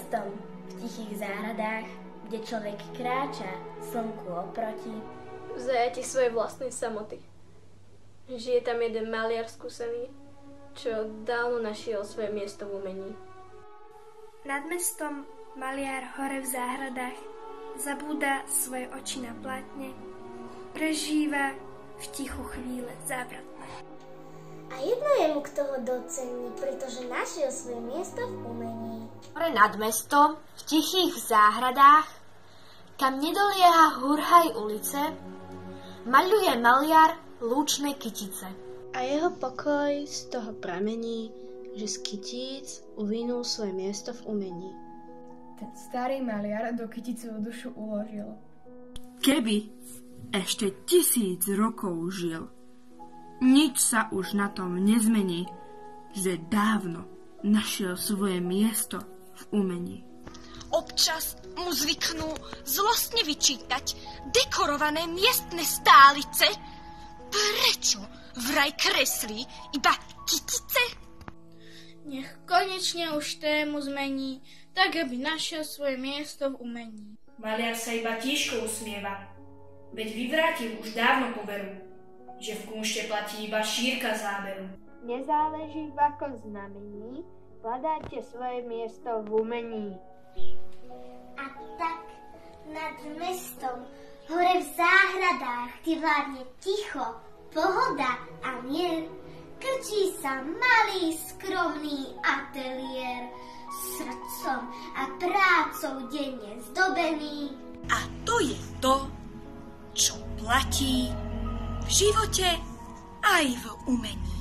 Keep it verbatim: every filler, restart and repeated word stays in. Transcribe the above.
mestom, v tichých záhradách, kde človek kráča slnku oproti. V zajati svojej vlastnej samoty. Žije tam jeden maliar skúsený, čo dávno našiel svoje miesto v umení. Nad mestom maliar hore v záhradách zabúda svoje oči na plátne, prežíva v tichu chvíle závratné. A jedno je mu, kto ho docení, pretože našiel svoje miesto v umení. Hore nad mestom, v tichých záhradách, kam nedolieha hurhaj ulice, maľuje maliar lúčne kytice. A jeho pokoj z toho pramení, že z kytíc uvinul svoje miesto v umení. Ten starý maliar do kyticovu dušu uložil. Keby ešte tisíc rokov žil, nič sa už na tom nezmení, že dávno našiel svoje miesto v umení. Občas mu zvyknú zlostne vyčítať dekorované miestne stálice. Prečo vraj kreslí iba kytice? Nech konečne už tému zmení, tak aby našiel svoje miesto v umení. Maliar sa iba tížko usmieva, veď vyvrátil už dávno poveru, že v kunšte platí iba šírka záberu. Nezáleží v akom znamení, hľadáte svoje miesto v umení. A tak nad mestom, hore v záhradách, kde vládne ticho, pohoda a mier, krčí sa malý skromný ateliér, srdcom a prácou denne zdobený. A to je to, čo platí v živote aj v umení.